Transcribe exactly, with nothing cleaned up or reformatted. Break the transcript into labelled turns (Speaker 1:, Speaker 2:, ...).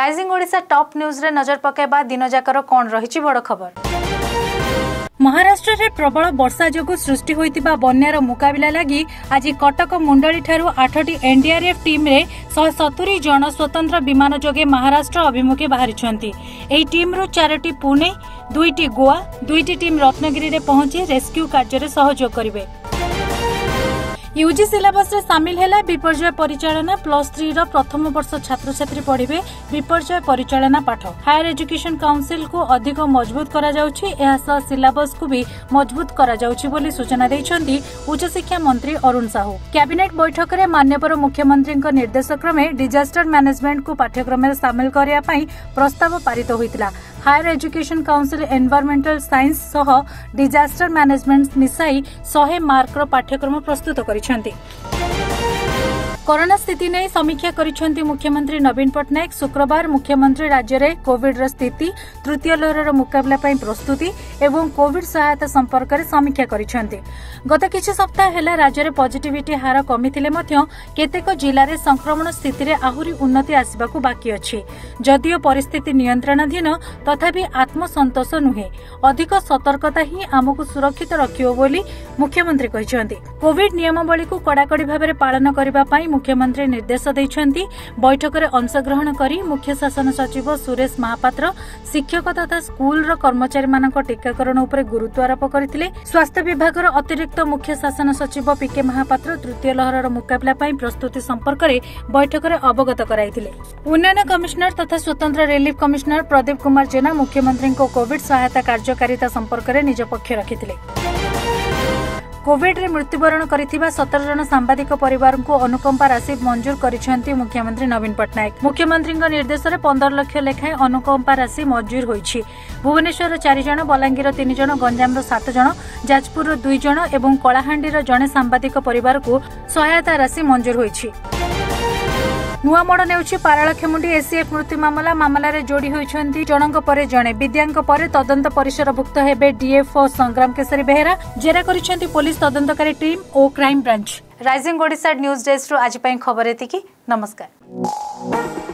Speaker 1: Rising Odisha top news रे नजर पकेबा दिन जाकर कौन रही बड़ खबर। महाराष्ट्र रे प्रबल वर्षा जोगु सृष्टि होइतिबा बन्यार मुकाबिला लागि आज कटक मुंडली ठारू आठटी एनडीआरएफ टीम रे एक सौ सत्तर जन स्वतंत्र विमान जोगे महाराष्ट्र अभिमुखे बाहरिछंती। एही टीम रु चारटी पुणे, दुईटी गोवा, दुईटी टीम रत्नगिरी रे पहुंची रेस्क्यू कार्य रे सहयोग करिवे। यूजी सिलेबस रे शामिल हैला विपर्जय परिचालना प्लस थ्री रो प्रथम वर्ष छात्र छात्री पढ़िबे विपर्जय परिचालना पाठ। हायर एजुकेशन काउंसिल को अधिक मजबूत करा जाउछि, एहा सह सिलेबस को भी मजबूत करा जाउछि बोली सूचना दैछंती उच्च शिक्षा मंत्री अरुण साहू। कैबिनेट बैठक रे माननीय मुख्यमंत्री निर्देश क्रमे डिजास्टर मैनेजमेंट को पाठ्यक्रम में शामिल करिया पई प्रस्ताव पारित होइतिला। Higher education council environmental science सह डिजास्टर मैनेजमेंट मिसाई सौ मार्क पाठ्यक्रम प्रस्तुत करिसेंती। कोरोना स्थिति नहीं समीक्षा करिसेंती मुख्यमंत्री नवीन पट्टनायक। शुक्रवार मुख्यमंत्री राज्य में कोविड रो स्थिति, तृतीय लहर मुकाबला पई प्रस्तुति एवं कोविड सहायता संपर्क में समीक्षा करिसेंती। गत किछि सप्ताह हेला राज्य में पॉजिटिविटी हार कमिथिले मध्य केतेक जिल्ला रे संक्रमण स्थिति रे आहुरी उन्नति आसीबाकू बाकी अछि। जदियो परिस्थिति नियंत्रणाधीन तथापि आत्मसंतोष नुहे, अधिक सतर्कता ही आमको सुरक्षित रखियो बोली मुख्यमंत्री कहिसेंती। कोविड नियमावली को कड़ाकड़ी भाव पालन करबा पई मुख्यमंत्री निर्देश दैछंती। बैठक में अंशग्रहण करी मुख्य शासन सचिव सुरेश महापात्र शिक्षक तथा स्कूल रो कर्मचारी मानक टीकाकरण उपरे गुरुत्व आरोप करथिले। स्वास्थ्य विभाग रो अतिरिक्त मुख्य शासन सचिव पीके महापात्र तृतीय लहर रो मुकाबला पई प्रस्तुति संपर्क में बैठक में अवगत कराइथिले। उन्नयन कमिश्नर तथा स्वतंत्र रिलीफ कमिश्नर प्रदीप कुमार जेना मुख्यमंत्री को कोविड सहायता कार्यकारिता संपर्क में निज पक्ष रखिथिले। कोविड रे मृत्युवरण करिथिबा सत्रह जन सांबादिक परिवार को अनुकंपा राशि मंजूर करिसेंती मुख्यमंत्री नवीन पट्टनायक। मुख्यमंत्री निर्देश में पंद्रह लाख लेखाएं अनुकंपा राशि मंजूर होईछि। भुवनेश्वर चार जन, बलांगीर तीन जन, गंजाम सात जन, जाजपुर दुई जन एवं कलाहांडी जड़े सांबादिक परिवार को सहायता राशि मंजूर होईछि। नुआ मोड़ नेउछि पारालाखेमुंडी एसीएफ मृत्यु मामला। मामलार जोड़ी होइछंती जनक परे जणे। विद्यांक परे तदंत परिसरभुक्त हेबे डीएफओ संग्राम केसरी बेहेरा। जेरा करिछंती पुलिस तदंतकारी टीम ओ crime branch. Rising Odisha news desk रु आज पई खबर एतिकी। नमस्कार।